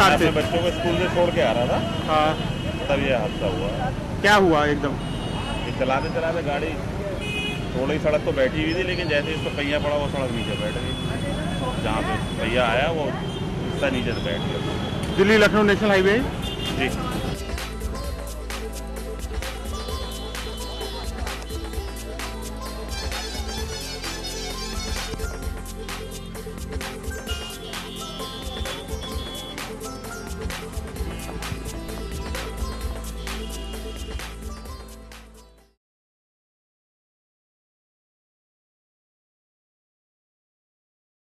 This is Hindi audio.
रफ्तार से? बच्चों को स्कूल से छोड़ के आ रहा था। हाँ, तब ये हादसा हुआ। क्या हुआ एकदम? चलाते चलाते गाड़ी थोड़ी सड़क तो बैठी हुई थी, लेकिन जैसे इसको पहिया पड़ा वो सड़क नीचे बैठ गई। जहाँ पे पहिया आया वो हिस्सा नीचे से बैठ गया। Delhi Lucknow national highway. जी।